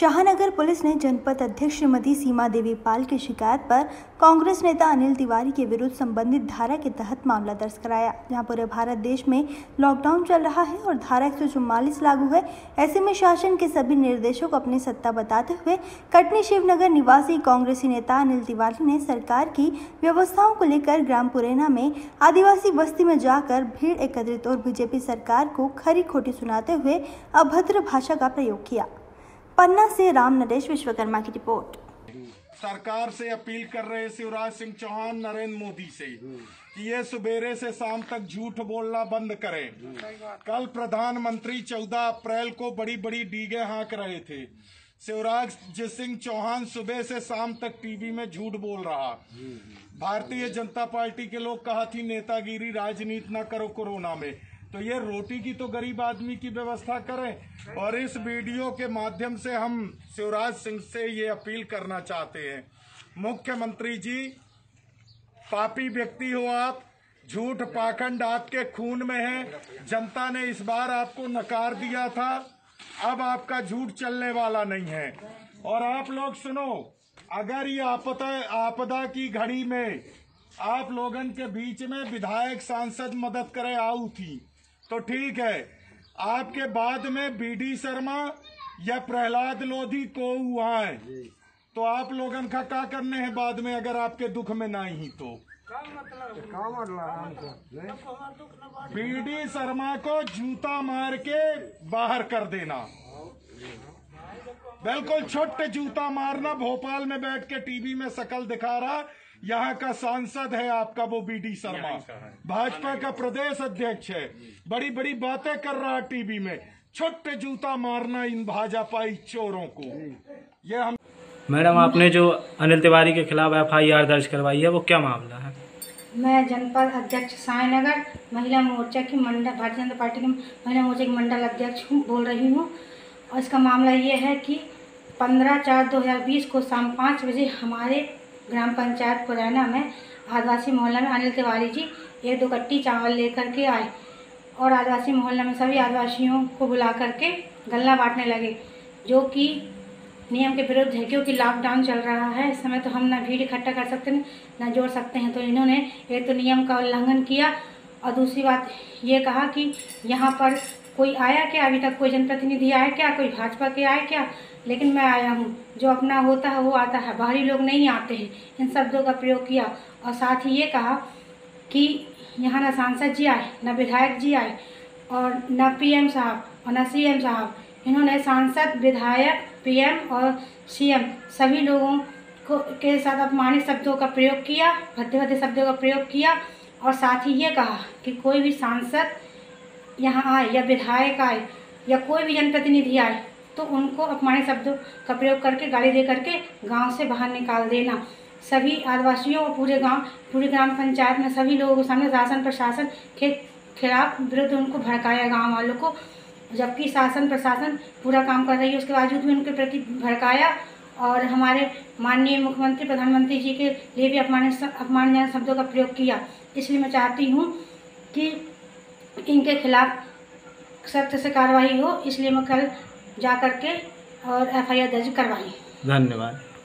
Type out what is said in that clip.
Shahnagar police ने जनपद अध्यक्ष श्रीमती सीमा देवी पाल की शिकायत पर कांग्रेस नेता अनिल तिवारी के विरुद्ध संबंधित धारा के तहत मामला दर्ज कराया। जहां पूरे भारत देश में लॉकडाउन चल रहा है और धारा 144 लागू है। ऐसे में शासन के सभी निर्देशों को अपनी सत्ता बताते हुए कटनी शिवनगर निवासी कांग्रेसी नेता अनिल तिवारी ने सरकार की व्यवस्थाओं को लेकर ग्राम पुरैना में आदिवासी बस्ती में जाकर भीड़ एकत्रित और बीजेपी सरकार को खरी खोटी सुनाते हुए अभद्र भाषा का प्रयोग किया। पन्ना से राम नरेश विश्वकर्मा की रिपोर्ट। सरकार से अपील कर रहे शिवराज सिंह चौहान नरेंद्र मोदी से कि ये सुबेरे से शाम तक झूठ बोलना बंद करें। कल प्रधानमंत्री 14 अप्रैल को बड़ी बड़ी डीगे हाँक रहे थे। शिवराज सिंह चौहान सुबह से शाम तक टीवी में झूठ बोल रहा। भारतीय जनता पार्टी के लोग कहा थी नेतागिरी राजनीति न करो कोरोना में, तो ये रोटी की तो गरीब आदमी की व्यवस्था करें। और इस वीडियो के माध्यम से हम शिवराज सिंह से ये अपील करना चाहते हैं, मुख्यमंत्री जी, पापी व्यक्ति हो आप, झूठ पाखंड आपके खून में है। जनता ने इस बार आपको नकार दिया था, अब आपका झूठ चलने वाला नहीं है। और आप लोग सुनो, अगर ये आपदा की घड़ी में आप लोगन के बीच में विधायक सांसद मदद करे आऊ थी तो ठीक है, आपके बाद में बीडी शर्मा या प्रहलाद लोधी को आए तो आप लोगन का क्या करने हैं बाद में, अगर आपके दुख में ना ही तो बीडी शर्मा को जूता मार के बाहर कर देना, बिल्कुल छोटे जूता मारना। भोपाल में बैठ के टीवी में शकल दिखा रहा, यहाँ का सांसद है आपका वो बीडी शर्मा, भाजपा का प्रदेश अध्यक्ष है, बड़ी बड़ी बातें कर रहा टीवी में। छोटे जूता मारना इन भाजपाई चोरों को। ये हम मैडम, आपने जो अनिल तिवारी के खिलाफ FIR दर्ज करवाई है वो क्या मामला है? मैं जनपद अध्यक्ष शाहनगर महिला मोर्चा की भारतीय जनता पार्टी की महिला मोर्चा की मंडल अध्यक्ष बोल रही हूँ। और इसका मामला ये है कि 15/4/2020 को शाम 5 बजे हमारे ग्राम पंचायत पुरैना में आदिवासी मोहल्ला में अनिल तिवारी जी 1-2 कट्टी चावल लेकर के आए और आदिवासी मोहल्ला में सभी आदिवासियों को बुला करके गल्ला बांटने लगे, जो कि नियम के विरुद्ध है, क्योंकि लॉकडाउन चल रहा है। इस समय तो हम ना भीड़ इकट्ठा कर सकते हैं ना जोड़ सकते हैं। तो इन्होंने एक तो नियम का उल्लंघन किया और दूसरी बात ये कहा कि यहाँ पर कोई आया क्या, अभी तक कोई जनप्रतिनिधि आया क्या, कोई भाजपा के आए क्या, लेकिन मैं आया हूँ, जो अपना होता है वो आता है, बाहरी लोग नहीं आते हैं। इन शब्दों का प्रयोग किया और साथ ही ये कहा कि यहाँ ना सांसद जी आए, ना विधायक जी आए और ना PM साहब और ना CM साहब। इन्होंने सांसद, विधायक, PM और CM सभी लोगों को के साथ अपमानित शब्दों का प्रयोग किया, भद्दे भद्दे शब्दों का प्रयोग किया और साथ ही ये कहा कि कोई भी सांसद यहाँ आए या विधायक आए या कोई भी जनप्रतिनिधि आए तो उनको अपमानित शब्दों का प्रयोग करके गाली दे करके गांव से बाहर निकाल देना। सभी आदिवासियों और पूरे ग्राम पंचायत में सभी लोगों के सामने शासन प्रशासन के खिलाफ विरुद्ध उनको भड़काया गांव वालों को, जबकि शासन प्रशासन पूरा काम कर रही है उसके बावजूद भी उनके प्रति भड़काया। और हमारे माननीय मुख्यमंत्री प्रधानमंत्री जी के लिए भी अपमानजनक शब्दों का प्रयोग किया। इसलिए मैं चाहती हूँ कि इनके खिलाफ सख्त से कार्रवाई हो, इसलिए मैं कल जा करके और FIR दर्ज करवाई। धन्यवाद।